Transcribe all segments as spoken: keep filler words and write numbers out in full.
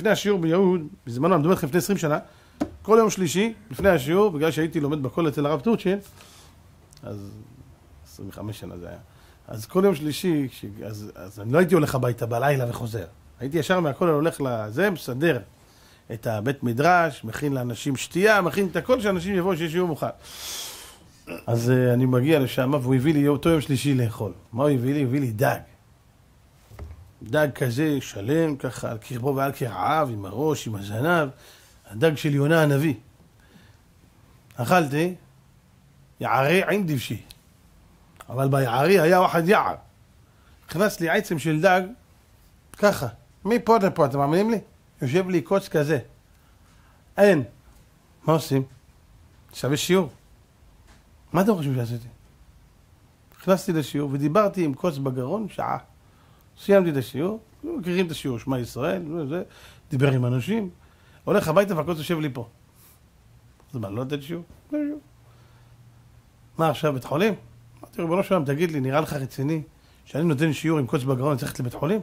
לפני השיעור ביהוד, בזמנו, אני מדבר לכם לפני עשרים שנה, כל יום שלישי, לפני השיעור, בגלל שהייתי לומד בכל אצל הרב טורצ'ין, אז עשרים וחמש שנה זה היה. אז כל יום שלישי, ש... אז, אז אני לא הייתי הולך הביתה בלילה וחוזר. הייתי ישר מהכל הולך לזה, מסדר את הבית מדרש, מכין לאנשים שתייה, מכין את הכל שאנשים יבואו שיש יום מוכן. אז uh, אני מגיע לשם, והוא הביא לי אותו יום שלישי לאכול. מה הוא הביא לי? הוא הביא לי דג. דג כזה שלם, ככה, על קרבו ועל קרעיו, עם הראש, עם הזנב. הדג של יונה הנביא. אכלתי, יערי עם דבשי. אבל ביערי היה אחד יער. הכנס לי עצם של דג, ככה. מפה לפה, אתם מאמינים לי? יושב לי קוץ כזה. אין. מה עושים? שווה שיעור. מה אתם חושבים שעשיתי? הכנסתי לשיעור ודיברתי עם קוץ בגרון שעה. סיימתי את השיעור, מכירים את השיעור, שמע ישראל, וזה, דיבר עם אנשים, הולך הביתה והקוץ יושב לי פה. אז מה, לא לתת שיעור? לא שיעור. מה עכשיו, בית חולים? אמרתי, ריבונו של עולם, תגיד לי, נראה לך רציני שאני נותן שיעור עם קוץ בגרון, אני צריך ללכת לבית חולים?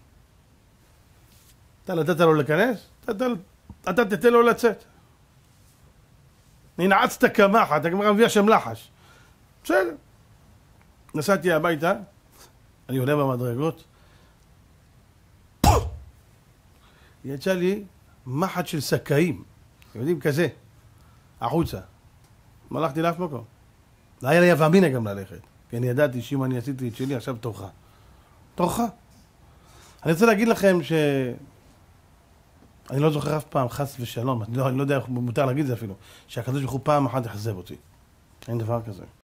אתה נתת לו להיכנס? אתה תתן לו לצאת. ננעצת כמחת, הגמרא מביאה שם לחש. בסדר. נסעתי הביתה, אני עולה במדרגות. יצא לי מחט של סקאים, אתם יודעים, כזה, החוצה. לא הלכתי לאף מקום. לא היה לי הווה אמינא גם ללכת, כי אני ידעתי שאם אני עשיתי את שלי, עכשיו תורך. תורך. אני רוצה להגיד לכם ש... אני לא זוכר אף פעם, חס ושלום, אני לא, אני לא יודע איך מותר להגיד זה אפילו, שהקדוש ברוך הוא פעם אחת יחזב אותי. אין דבר כזה.